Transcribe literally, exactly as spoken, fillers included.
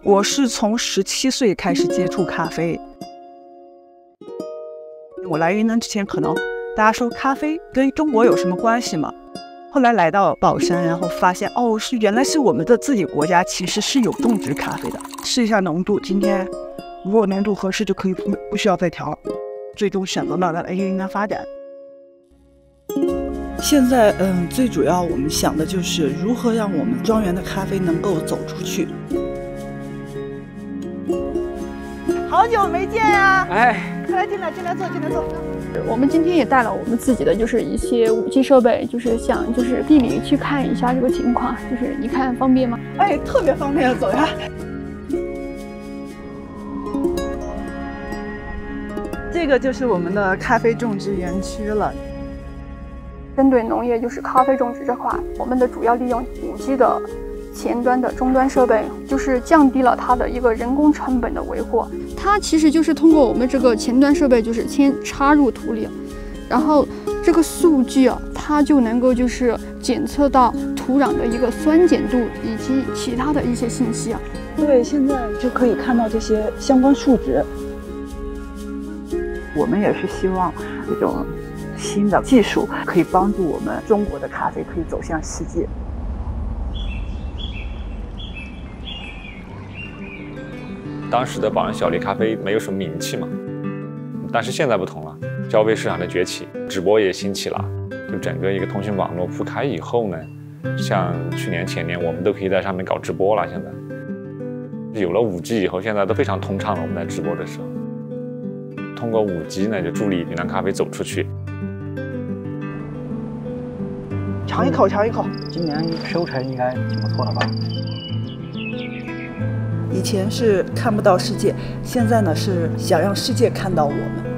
我是从十七岁开始接触咖啡。我来云南之前，可能大家说咖啡跟中国有什么关系吗？后来来到宝山，然后发现哦，是原来是我们的自己国家其实是有种植咖啡的。试一下浓度，今天如果浓度合适就可以不不需要再调了。最终选择了来云南发展。现在嗯，最主要我们想的就是如何让我们庄园的咖啡能够走出去。好久没见啊！哎，快来进来，进来坐，进来坐。 我们今天也带了我们自己的就是一些五 G 设备，就是想就是地里去看一下这个情况，就是你看方便吗？ 哎，特别方便，走呀。这个就是我们的咖啡种植园区了。 针对农业就是咖啡种植这块，我们的主要利用五 G 的前端的终端设备，就是降低了它的一个人工成本的维护。它其实就是通过我们这个前端设备，就是先插入土里，然后这个数据啊，它就能够就是检测到土壤的一个酸碱度以及其他的一些信息啊。 对，现在就可以看到这些相关数值。我们也是希望这种新的技术可以帮助我们中国的咖啡可以走向世界。 当时的宝安小粒咖啡没有什么名气嘛，但是现在不同了，消费市场的崛起，直播也兴起了，就整个一个通讯网络铺开以后呢，像去年前年我们都可以在上面搞直播了。现在有了五 G 以后，现在都非常通畅了。我们在直播的时候，通过五 G 呢，就助力云南咖啡走出去。 尝一口，尝一口。 今年收成应该挺不错的吧？ 以前是看不到世界，现在呢是想让世界看到我们。